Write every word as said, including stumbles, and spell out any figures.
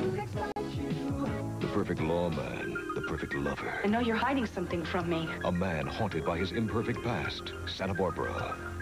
The perfect lawman, the perfect lover. I know you're hiding something from me. A man haunted by his imperfect past. Santa Barbara.